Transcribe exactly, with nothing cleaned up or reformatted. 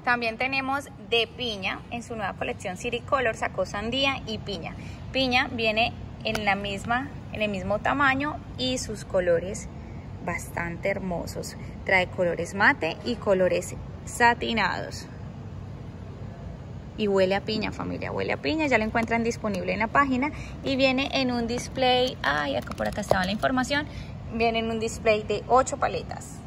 También tenemos de piña, en su nueva colección City Color sacó sandía y piña. Piña viene en la misma, en el mismo tamaño y sus colores bastante hermosos. Trae colores mate y colores satinados. Y huele a piña, familia, huele a piña. Ya lo encuentran disponible en la página y viene en un display. Ay, acá por acá estaba la información. Viene en un display de ocho paletas.